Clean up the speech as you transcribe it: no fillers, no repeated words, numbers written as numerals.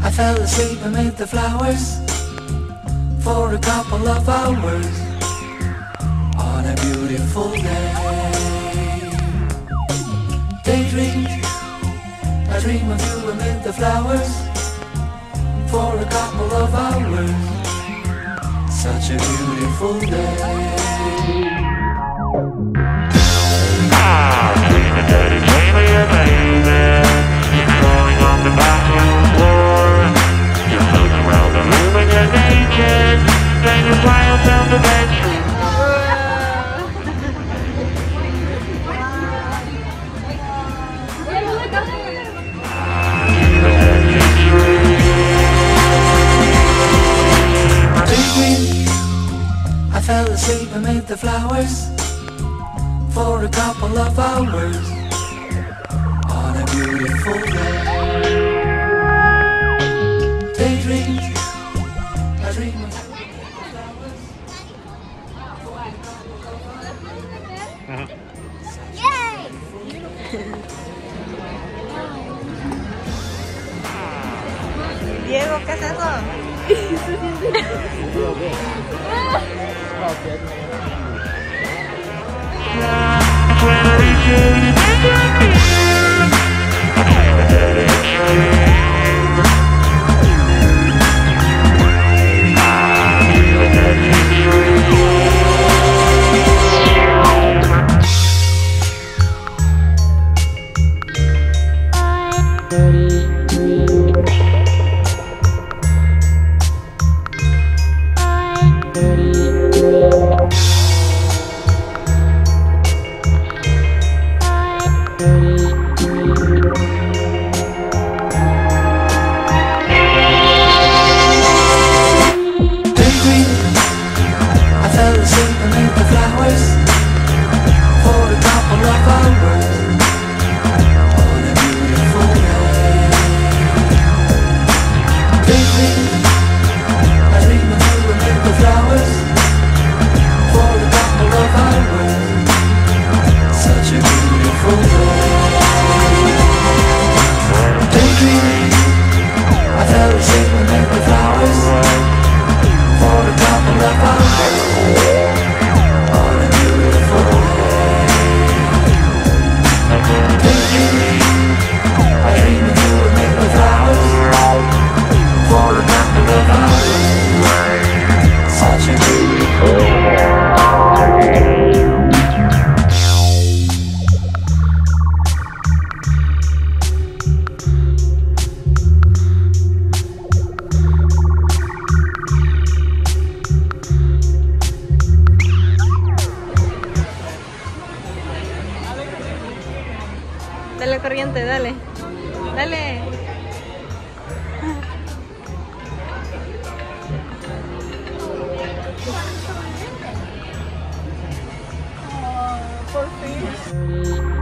I fell asleep amid the flowers for a couple of hours on a beautiful day. Daydream, I dream of you amid the flowers for a couple of hours. Such a beautiful day. I fell asleep amid the flowers for a couple of hours on a beautiful day. Daydream, I dream of flowers. Yay! Diego, ¿qué es eso? Dale corriente, dale. Dale. Por fin.